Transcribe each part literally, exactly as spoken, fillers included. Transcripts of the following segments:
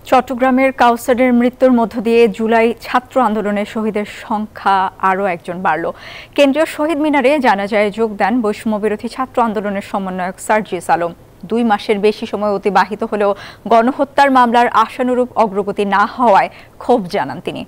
চট্টগ্রামের কাউসারের মৃত্যুর মধ্য দিয়ে জুলাই ছাত্র আন্দোলনের শহীদের সংখ্যা আরও একজন বাড়ল। কেন্দ্রীয় শহীদ মিনারে জানাজায় যোগ দেন বৈষম্যবিরোধী ছাত্র আন্দোলনের সমন্বয়ক সার্জিস আলম। দুই মাসের বেশি সময় অতিবাহিত হলেও গণহত্যার মামলার আশানুরূপ অগ্রগতি না হওয়ায় ক্ষোভ জানান তিনি।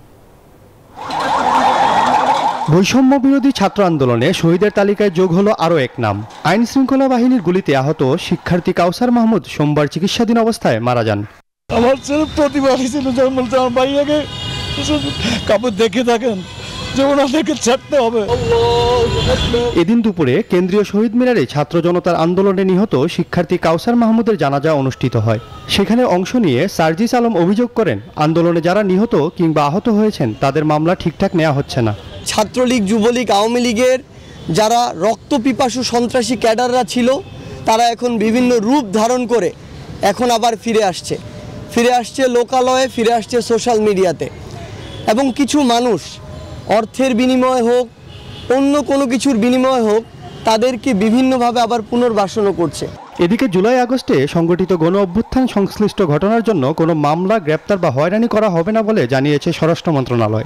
বৈষম্য বিরোধী ছাত্র আন্দোলনে শহীদের তালিকায় যোগ হলো আরও এক নাম। আইন শৃঙ্খলা বাহিনীর গুলিতে আহত শিক্ষার্থী কাউসার মাহমুদ সোমবার চিকিৎসাধীন অবস্থায় মারা যান। আমার ছেলে প্রতিবাদী ছিল, যখন বলছে আমার ভাইয়াকে কাপড় দেখে থাকেন যে ওনাদেরকে ছাড়তে হবে। এদিন দুপুরে কেন্দ্রীয় শহীদ মিনারে ছাত্র জনতার আন্দোলনে নিহত শিক্ষার্থী কাউসার মাহমুদের জানাজা অনুষ্ঠিত হয়। সেখানে অংশ নিয়ে সার্জিস আলম অভিযোগ করেন, আন্দোলনে যারা নিহত কিংবা আহত হয়েছেন তাদের মামলা ঠিকঠাক নেওয়া হচ্ছে না। ছাত্রলীগ, যুবলীগ, আওয়ামী লীগের যারা রক্তপিপাসু সন্ত্রাসী ক্যাডাররা ছিল তারা এখন বিভিন্ন রূপ ধারণ করে এখন আবার ফিরে আসছে ফিরে আসছে লোকালয়ে, ফিরে আসছে সোশ্যাল মিডিয়াতে। এবং কিছু মানুষ অর্থের বিনিময়ে হোক, অন্য কোনো কিছুর বিনিময়ে হোক, তাদেরকে বিভিন্নভাবে আবার পুনর্বাসনও করছে। এদিকে জুলাই আগস্টে সংগঠিত গণ অভ্যুত্থান সংশ্লিষ্ট ঘটনার জন্য কোনো মামলা, গ্রেপ্তার বা হয়রানি করা হবে না বলে জানিয়েছে স্বরাষ্ট্র মন্ত্রণালয়।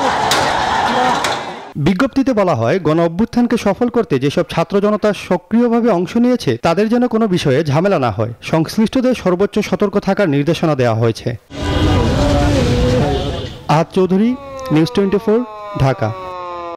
বিজ্ঞপ্তিতে বলা হয়, গণ অভ্যুত্থানকে সফল করতে যেসব ছাত্র জনতা সক্রিয়ভাবে অংশ নিয়েছে তাদের যেন কোনো বিষয়ে ঝামেলা না হয়, সংশ্লিষ্টদের সর্বোচ্চ সতর্ক থাকার নির্দেশনা দেওয়া হয়েছে। Ahad Chowdhury, news twenty four, Dhaka.